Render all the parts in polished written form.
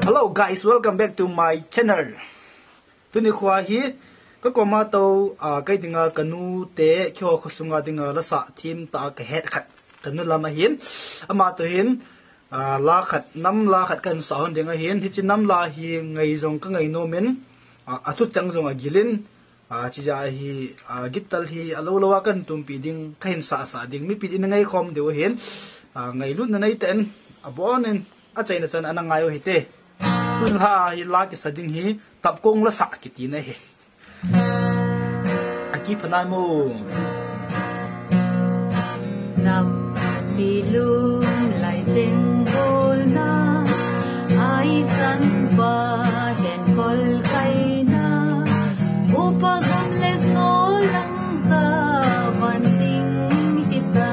Hello guys, welcome back to my channel. Tuni khwa hi ka koma to kai dinga kanu te kyo khosunga dinga rasa thim ta ka het khat kanu lama hin ama to hin la khat nam la khat kan sa hon dinga hin hi chin nam la hi ngai jong ka ngai no men athu chang jong a gilin chi ja hi gital hi alo lawa kan tum pi ding khain sa ding mi pi in ngai khom deu hin ngai lut na nei ten abonen a chaina chan anangayo hi te kun ha hi la ki sading hi tap kong la sa ki ti na he aki phanai mo nam pilung lai jeng bol na ai san ba den kol kai na upagam le so lang ka banding kita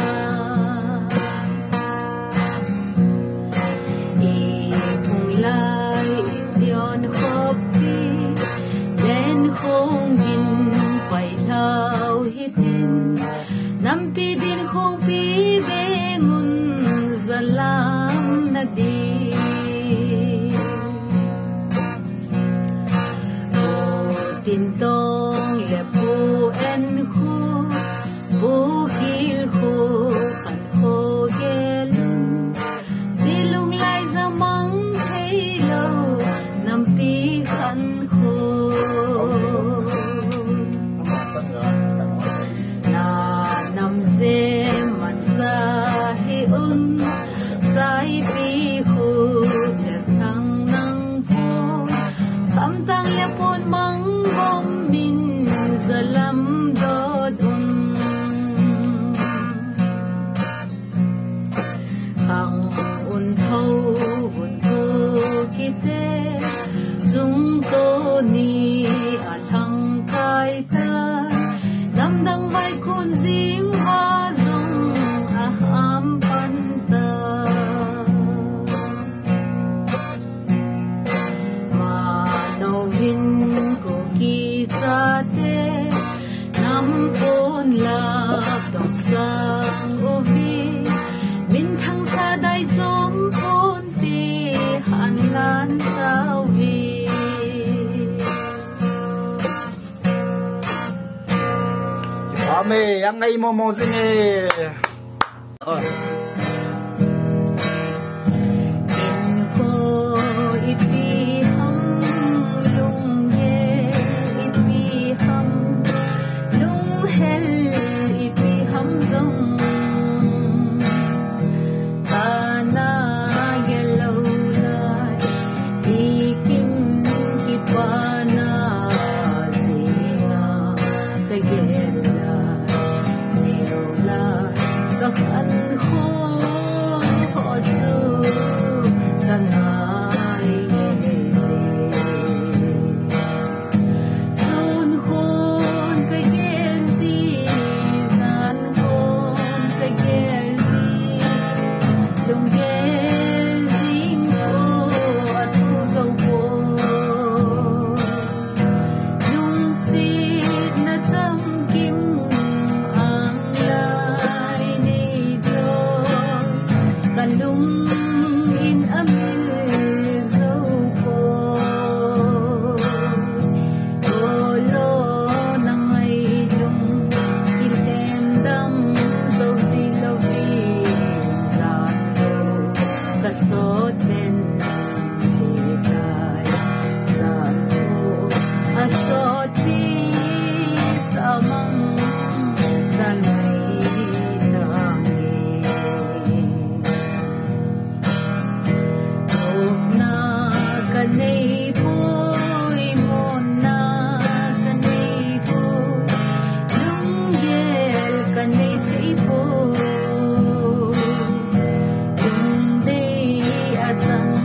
lai yon khop đi den khong gin pai lau hitin nam pi din khong pi be ngun zalam na di o tin tong le pu en khu bu hil khu khan kho gelun silung lai zamang nam pi khan kho na nam ze man sa hi sai pi khu te tang nang pho kam tang ya pon mang bom min zalam do dun hang un thâu un thu kite dung to ni a thang kai ta nam dang vai kun jing ha dung a ham pan ta ma no vin ko ki ta te nam pon la tok sang o vi min thang sa dai chom pon ti han lan sao vi ame yang ngai mo mo sing e in ko ipi ham lung ye ipi ham lung hel ipi ham zong na yellow light ikim kipana zina tagela neola kakhan kho ho chu kanai ze sun khon kagel zi san khon kagel zi lung gel zing ko atu dau ko lung sit na cham kim ang lai nei jo kan lung in amil zo ko lo nang ai lung ilem dam so si lo vi zan lo kasoten sitai zan lo asoti samang zan mai tangi na kanei poi mon na kanei po lung gel kanei thei po lung dei a chang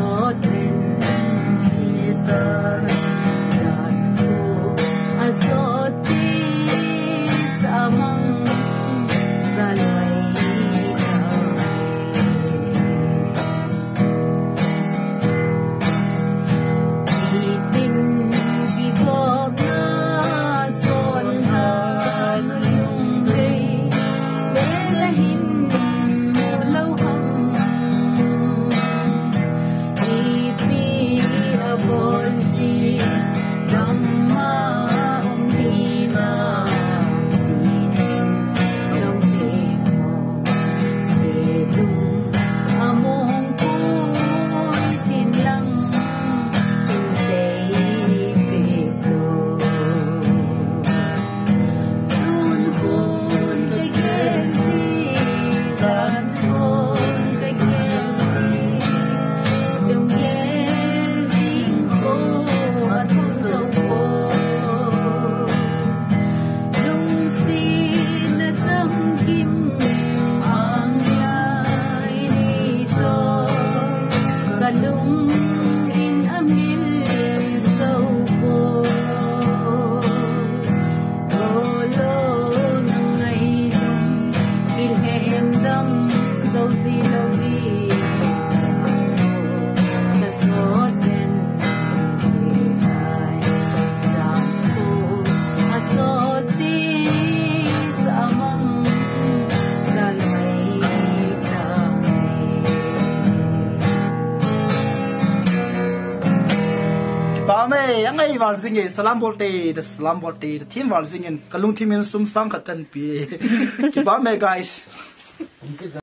yang ai wal singin salam bolte the team wal singin kalung team in sum sang khat kan pi ki ba me guys